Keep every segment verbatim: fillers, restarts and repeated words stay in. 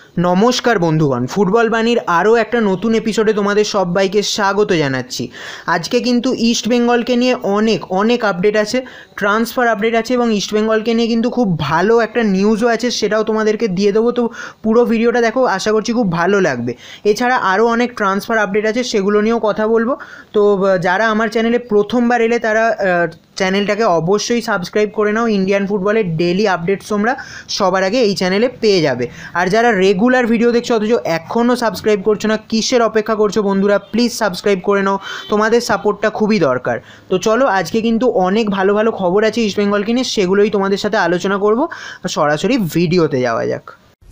নমস্কার বন্ধুগণ, ফুটবল বাণীর আরও একটা নতুন এপিসোডে তোমাদের সবাইকে স্বাগত জানাচ্ছি। আজকে কিন্তু ইস্ট বেঙ্গলকে নিয়ে অনেক অনেক আপডেট আছে, ট্রান্সফার আপডেট আছে এবং ইস্ট বেঙ্গলকে নিয়ে কিন্তু খুব ভালো একটা নিউজও আছে, সেটাও তোমাদেরকে দিয়ে দেবো। তো পুরো ভিডিওটা দেখো, আশা করছি খুব ভালো লাগবে। এছাড়া আরও অনেক ট্রান্সফার আপডেট আছে, সেগুলো নিয়েও কথা বলবো। তো যারা আমার চ্যানেলে প্রথমবার এলে তারা চ্যানেলটাকে অবশ্যই সাবস্ক্রাইব করে নাও। ইন্ডিয়ান ফুটবলের ডেলি আপডেটস তোমরা সবার আগে এই চ্যানেলে পেয়ে যাবে। আর যারা রেগুলার ভিডিও দেখছো অথচ এখনও সাবস্ক্রাইব করছো না, কিসের অপেক্ষা করছো বন্ধুরা? প্লিজ সাবস্ক্রাইব করে নাও, তোমাদের সাপোর্টটা খুবই দরকার। তো চলো, আজকে কিন্তু অনেক ভালো ভালো খবর আছে ইস্ট বেঙ্গলকে নিয়ে, সেগুলোই তোমাদের সাথে আলোচনা করব। সরাসরি ভিডিওতে যাওয়া যাক।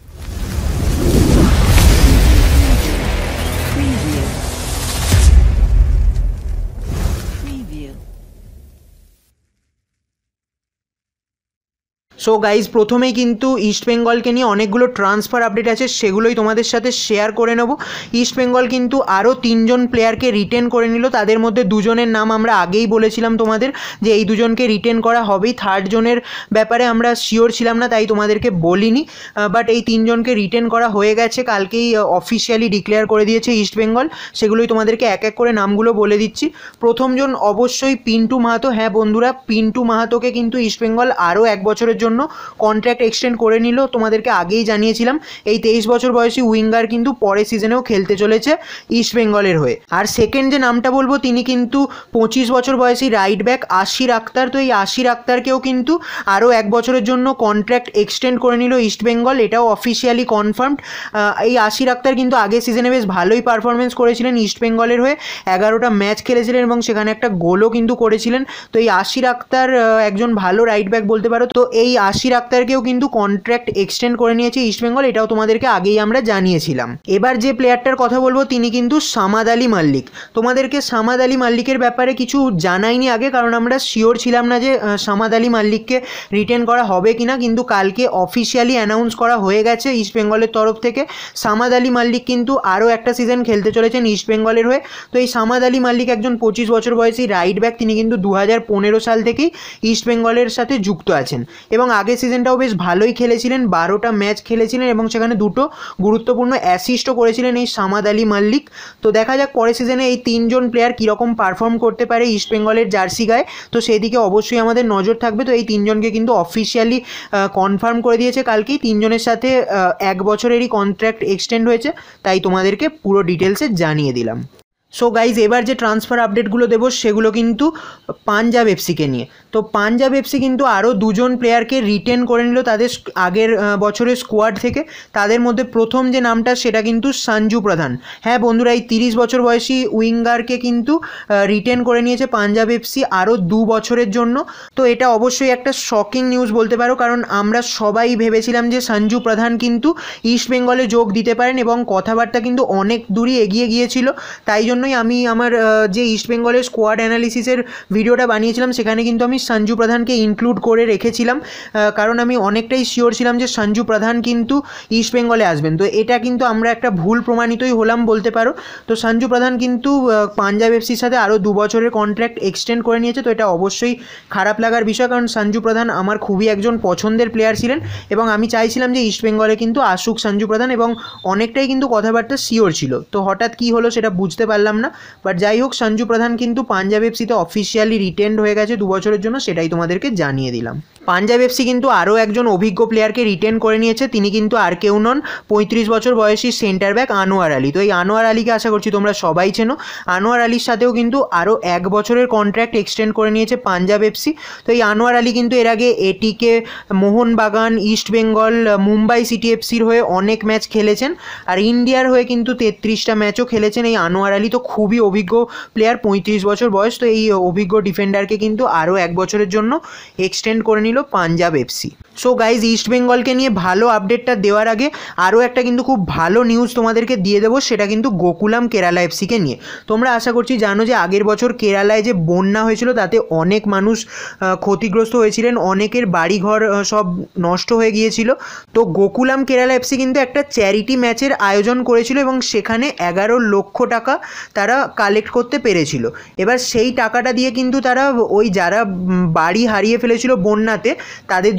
সো গাইজ, প্রথমেই কিন্তু ইস্ট বেঙ্গলকে নিয়ে অনেকগুলো ট্রান্সফার আপডেট আছে, সেগুলোই তোমাদের সাথে শেয়ার করে নেব। ইস্ট বেঙ্গল কিন্তু আরও তিনজন প্লেয়ারকে রিটেন করে নিল। তাদের মধ্যে দুজনের নাম আমরা আগেই বলেছিলাম তোমাদের যে এই দুজনকে রিটেন করা হবেই। থার্ড জনের ব্যাপারে আমরা শিওর ছিলাম না, তাই তোমাদেরকে বলিনি। বাট এই তিনজনকে রিটেন করা হয়ে গেছে, কালকেই অফিসিয়ালি ডিক্লেয়ার করে দিয়েছে ইস্ট বেঙ্গল। সেগুলোই তোমাদেরকে এক এক করে নামগুলো বলে দিচ্ছি। প্রথমজন অবশ্যই পিন্টু মাহাতো। হ্যাঁ বন্ধুরা, পিন্টু মাহাতোকে কিন্তু ইস্ট বেঙ্গল আরও এক বছরের জন্য কন্ট্রাক্ট এক্সটেন্ড করে নিল। তোমাদেরকে আগেই জানিয়েছিলাম এই তেইশ বছর বয়সী উইঙ্গার কিন্তু পরের সিজনেও খেলতে চলেছে ইস্ট বেঙ্গলের হয়ে। আর সেকেন্ড যে নামটা বলবো, তিনি কিন্তু পঁচিশ বছর বয়সী রাইট ব্যাক আশির আক্তার। তো এই আশির আক্তারকেও কিন্তু আরও এক বছরের জন্য কন্ট্রাক্ট এক্সটেন্ড করে নিল ইস্ট বেঙ্গল, এটাও অফিসিয়ালি কনফার্মড। এই আশির আক্তার কিন্তু আগের সিজনে বেশ ভালোই পারফরমেন্স করেছিলেন ইস্ট বেঙ্গলের হয়ে, এগারোটা ম্যাচ খেলেছিলেন এবং সেখানে একটা গোলও কিন্তু করেছিলেন। তো এই আশির আক্তার একজন ভালো রাইট ব্যাক বলতে পারো। তো এই আশির আক্তারকেও কিন্তু কন্ট্রাক্ট এক্সটেন্ড করে নিয়েছে ইস্ট বেঙ্গল, এটাও তোমাদেরকে আগেই আমরা জানিয়েছিলাম। এবার যে প্লেয়ারটার কথা বলবো তিনি কিন্তু সামাদ আলী মাল্লিক। তোমাদেরকে সামাদ আলী মাল্লিকের ব্যাপারে কিছু জানাইনি আগে, কারণ আমরা শিওর ছিলাম না যে সামাদ আলী মাল্লিককে রিটেন করা হবে কিনা, কিন্তু কালকে অফিসিয়ালি অ্যানাউন্স করা হয়ে গেছে ইস্ট বেঙ্গলের তরফ থেকে। সামাদ আলী মাল্লিক কিন্তু আরও একটা সিজন খেলতে চলেছেন ইস্ট বেঙ্গলের হয়ে। তো এই সামাদ আলী মাল্লিক একজন পঁচিশ বছর বয়সী রাইট ব্যাক, তিনি কিন্তু দু হাজার পনেরো সাল থেকেই ইস্ট বেঙ্গলের সাথে যুক্ত আছেন এবং আগের সিজনটাও বেশ ভালোই খেলেছিলেন, বারোটা ম্যাচ খেলেছিলেন এবং সেখানে দুটো গুরুত্বপূর্ণ অ্যাসিস্টও করেছিলেন এই সামাদ আলী মাল্লিক। তো দেখা যাক পরের সিজনে এই তিনজন প্লেয়ার কীরকম পারফর্ম করতে পারে ইস্ট বেঙ্গলের জার্সি গায়ে, তো সেদিকে অবশ্যই আমাদের নজর থাকবে। তো এই তিনজনকে কিন্তু অফিসিয়ালি কনফার্ম করে দিয়েছে কালকেই, তিনজনের সাথে এক বছরেরই কন্ট্রাক্ট এক্সটেন্ড হয়েছে, তাই তোমাদেরকে পুরো ডিটেলসে জানিয়ে দিলাম। সো গাইজ, এবার যে ট্রান্সফার আপডেটগুলো দেবো সেগুলো কিন্তু পাঞ্জাব এফসিকে নিয়ে। তো পাঞ্জাব এফসি কিন্তু আরও দুজন প্লেয়ারকে রিটেন করে নিল তাদের আগের বছরের স্কোয়াড থেকে। তাদের মধ্যে প্রথম যে নামটা সেটা কিন্তু সঞ্জু প্রধান। হ্যাঁ বন্ধুরা, এই তিরিশ বছর বয়সী উইঙ্গারকে কিন্তু রিটেন করে নিয়েছে পাঞ্জাব এফসি আরও দু বছরের জন্য। তো এটা অবশ্যই একটা শকিং নিউজ বলতে পারো, কারণ আমরা সবাই ভেবেছিলাম যে সঞ্জু প্রধান কিন্তু ইস্ট বেঙ্গলে যোগ দিতে পারেন এবং কথাবার্তা কিন্তু অনেক দূরই এগিয়ে গিয়েছিল। তাই জন্যই আমি আমার যে ইস্ট বেঙ্গলের স্কোয়াড অ্যানালিসিসের ভিডিওটা বানিয়েছিলাম সেখানে কিন্তু আমি সঞ্জু প্রধানকে ইনক্লুড করে রেখেছিলাম, কারণ আমি অনেকটাই শিওর ছিলাম যে সঞ্জু প্রধান কিন্তু ইস্ট বেঙ্গলে আসবেন। তো এটা কিন্তু আমরা একটা ভুল প্রমাণিতই হলাম বলতে পারো। তো সঞ্জু প্রধান কিন্তু পাঞ্জাব এফসির সাথে আরও দু বছরের কন্ট্রাক্ট এক্সটেন্ড করে নিয়েছে। তো এটা অবশ্যই খারাপ লাগার বিষয়, কারণ সঞ্জু প্রধান আমার খুবই একজন পছন্দের প্লেয়ার ছিলেন এবং আমি চাইছিলাম যে ইস্ট বেঙ্গলে কিন্তু আসুক সঞ্জু প্রধান এবং অনেকটাই কিন্তু কথাবার্তা শিওর ছিল। তো হঠাৎ কী হলো সেটা বুঝতে পারলাম না, বাট যাই হোক, সঞ্জু প্রধান কিন্তু পাঞ্জাব এফসিতে অফিসিয়ালি রিটেন্ড হয়ে গেছে দু বছরের জন্য, সেটাই তোমাদেরকে জানিয়ে দিলাম। পাঞ্জাব এফসি কিন্তু আরও একজন অভিজ্ঞ প্লেয়ারকে রিটেন করে নিয়েছে, তিনি কিন্তু আর কেউ নন, পঁয়ত্রিশ বছর বয়সী সেন্টার ব্যাক আনোয়ার আলী। তো এই আনোয়ার আলীকে আশা করছি তোমরা সবাই চেনো। আনোয়ার আলীর সাথেও কিন্তু আরও এক বছরের কন্ট্রাক্ট এক্সটেন্ড করে নিয়েছে পাঞ্জাব এফসি। তো এই আনোয়ার আলী কিন্তু এর আগে ATK, Mohun Bagan, East Bengal, Mumbai city এফসির হয়ে অনেক ম্যাচ খেলেছেন আর ইন্ডিয়ার হয়ে কিন্তু তেত্রিশটা ম্যাচও খেলেছেন এই আনোয়ার আলী। তো খুবই অভিজ্ঞ প্লেয়ার, পঁয়ত্রিশ বছর বয়স। তো এই অভিজ্ঞ ডিফেন্ডারকে কিন্তু আরও এক বছরের জন্য এক্সটেন্ড করে নিল Punjab FC. So guys, East বেঙ্গলকে নিয়ে ভালো আপডেটটা দেওয়ার আগে আরও একটা কিন্তু খুব ভালো নিউজ তোমাদেরকে দিয়ে দেবো, সেটা কিন্তু গোকুলাম কেরালা এফসিকে নিয়ে। তোমরা আশা করছি জানো যে আগের বছর কেরালায় যে বন্যা হয়েছিল তাতে অনেক মানুষ ক্ষতিগ্রস্ত হয়েছিলেন, অনেকের বাড়িঘর সব নষ্ট হয়ে গিয়েছিল। তো গোকুলাম কেরালা এফসি কিন্তু একটা চ্যারিটি ম্যাচের আয়োজন করেছিল এবং সেখানে এগারো লক্ষ টাকা তারা কালেক্ট করতে পেরেছিল। এবার সেই টাকাটা দিয়ে কিন্তু তারা ওই যারা বাড়ি হারিয়ে ফেলেছিল বন্যাতে তাদের জন্য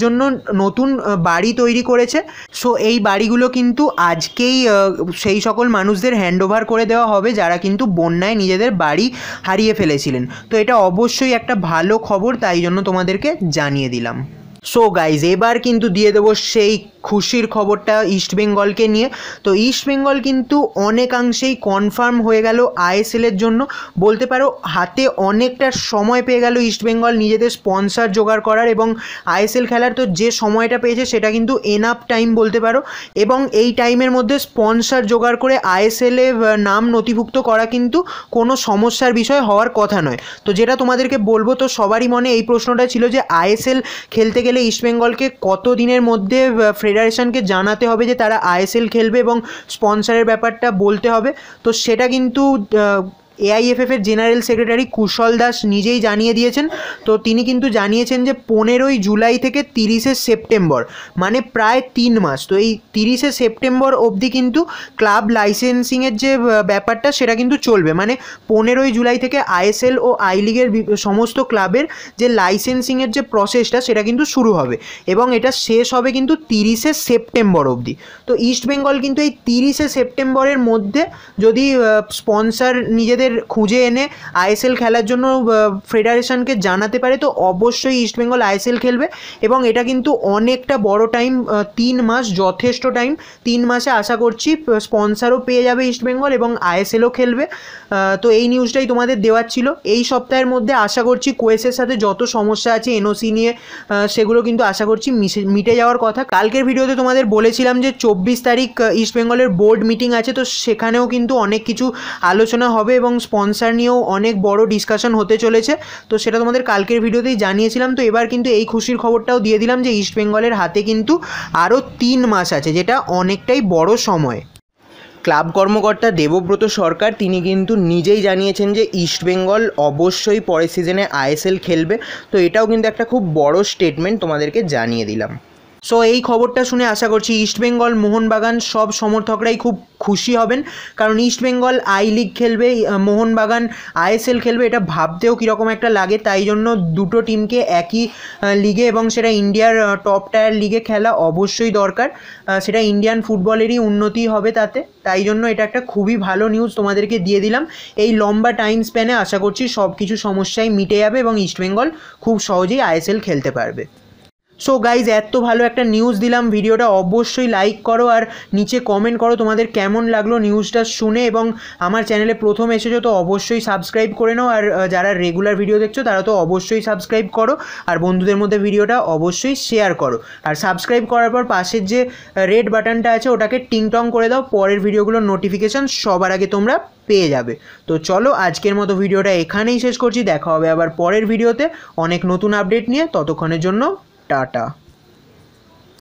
নতুন বাড়ি তৈরি করেছে। সো এই বাড়িগুলো কিন্তু আজকেই সেই সকল মানুষদের হ্যান্ড ওভার করে দেওয়া হবে যারা কিন্তু বন্যায় নিজেদের বাড়ি হারিয়ে ফেলেছিলেন। তো এটা অবশ্যই একটা ভালো খবর, তাই জন্য তোমাদেরকে জানিয়ে দিলাম। সো গাইজ এবার কিন্তু দিয়ে দেবো সেই খুশির খবরটা ইস্টবেঙ্গলকে নিয়ে। তো ইস্টবেঙ্গল কিন্তু অনেকাংশেই কনফার্ম হয়ে গেল আইএসএলের জন্য, বলতে পারো হাতে অনেকটা সময় পেয়ে গেল ইস্টবেঙ্গল নিজেদের স্পন্সার জোগাড় করার, এবং আইএসএল খেলার তো যে সময়টা পেয়েছে সেটা কিন্তু এনাফ টাইম বলতে পারো, এবং এই টাইমের মধ্যে স্পন্সার জোগাড় করে আইএসএলে নাম নথিভুক্ত করা কিন্তু কোনো সমস্যার বিষয় হওয়ার কথা নয়। তো যেটা তোমাদেরকে বলবো, তো সবারই মনে এই প্রশ্নটা ছিল যে আইএসএল খেলতে গেলে ইস্টবেঙ্গলকে কত দিনের মধ্যে ফেডারেশনকে জানাতে হবে যে তারা আইএসএল খেলবে এবং স্পন্সরের ব্যাপারটা বলতে হবে। তো সেটা কিন্তু এআইএফএফের জেনারেল সেক্রেটারি কুশল দাস নিজেই জানিয়ে দিয়েছেন। তো তিনি কিন্তু জানিয়েছেন যে পনেরোই জুলাই থেকে তিরিশে সেপ্টেম্বর, মানে প্রায় তিন মাস। তো এই তিরিশে সেপ্টেম্বর অবধি কিন্তু ক্লাব লাইসেন্সিংয়ের যে ব্যাপারটা সেটা কিন্তু চলবে, মানে পনেরোই জুলাই থেকে আইএসএল ও আই লিগের সমস্ত ক্লাবের যে লাইসেন্সিংয়ের যে প্রসেসটা সেটা কিন্তু শুরু হবে, এবং এটা শেষ হবে কিন্তু তিরিশে সেপ্টেম্বর অবধি। তো ইস্টবেঙ্গল কিন্তু এই তিরিশে সেপ্টেম্বরের মধ্যে যদি স্পন্সার নিজেদের খুঁজে এনে আইএসএল খেলার জন্য ফেডারেশনকে জানাতে পারে, তো অবশ্যই ইস্টবেঙ্গল আইএসএল খেলবে। এবং এটা কিন্তু অনেকটা বড় টাইম, তিন মাস যথেষ্ট টাইম। তিন মাসে আশা করছি স্পন্সারও পেয়ে যাবে ইস্টবেঙ্গল এবং আইএসএলও খেলবে। তো এই নিউজটাই তোমাদের দেওয়ার ছিল। এই সপ্তাহের মধ্যে আশা করছি কোয়েসের সাথে যত সমস্যা আছে এনওসি নিয়ে, সেগুলো কিন্তু আশা করছি মিটে যাওয়ার কথা। কালকের ভিডিওতে তোমাদের বলেছিলাম যে চব্বিশ তারিখ ইস্টবেঙ্গলের বোর্ড মিটিং আছে, তো সেখানেও কিন্তু অনেক কিছু আলোচনা হবে এবং স্পন্সার নিয়েও অনেক বড় ডিসকাশন হতে চলেছে। তো সেটা তোমাদের কালকের ভিডিওতেই জানিয়েছিলাম। তো এবার কিন্তু এই খুশির খবরটাও দিয়ে দিলাম যে ইস্টবেঙ্গলের হাতে কিন্তু আরও তিন মাস আছে, যেটা অনেকটাই বড় সময়। ক্লাব কর্মকর্তা দেবব্রত সরকার তিনি কিন্তু নিজেই জানিয়েছেন যে ইস্টবেঙ্গল অবশ্যই পরের সিজনে আইএসএল খেলবে। তো এটাও কিন্তু একটা খুব বড় স্টেটমেন্ট, তোমাদেরকে জানিয়ে দিলাম। সো এই খবরটা শুনে আশা করছি ইস্টবেঙ্গল, মোহনবাগান সব সমর্থকরাই খুব খুশি হবেন, কারণ ইস্টবেঙ্গল আই লিগ খেলবে, মোহনবাগান আইএসএল খেলবে, এটা ভাবতেও কীরকম একটা লাগে। তাই জন্য দুটো টিমকে একই লিগে এবং সেটা ইন্ডিয়ার টপ টায়ার লিগে খেলা অবশ্যই দরকার, সেটা ইন্ডিয়ান ফুটবলেরই উন্নতি হবে তাতে। তাই জন্য এটা একটা খুবই ভালো নিউজ তোমাদেরকে দিয়ে দিলাম। এই লম্বা টাইম স্প্যানে আশা করছি সব কিছু সমস্যাই মিটে যাবে এবং ইস্টবেঙ্গল খুব সহজেই আইএসএল খেলতে পারবে। সো গাইজ এত ভালো একটা নিউজ দিলাম, ভিডিওটা অবশ্যই লাইক করো আর নিচে কমেন্ট করো তোমাদের কেমন লাগলো নিউজটা শুনে, এবং আমার চ্যানেলে প্রথম এসেছো তো অবশ্যই সাবস্ক্রাইব করে নাও, আর যারা রেগুলার ভিডিও দেখছো তারা তো অবশ্যই সাবস্ক্রাইব করো, আর বন্ধুদের মধ্যে ভিডিওটা অবশ্যই শেয়ার করো। আর সাবস্ক্রাইব করার পর পাশের যে রেড বাটনটা আছে ওটাকে টিংটং করে দাও, পরের ভিডিওগুলোর নোটিফিকেশান সবার আগে তোমরা পেয়ে যাবে। তো চলো আজকের মতো ভিডিওটা এখানেই শেষ করছি, দেখা হবে আবার পরের ভিডিওতে অনেক নতুন আপডেট নিয়ে। ততক্ষণের জন্য টাটা।